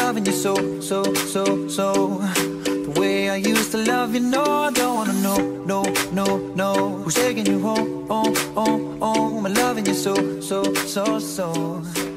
loving you so, so, so, so. The way I used to love you, no, I don't wanna know, no, no, no. Who's taking you home, home, home, home? I'm loving you so, so, so, so.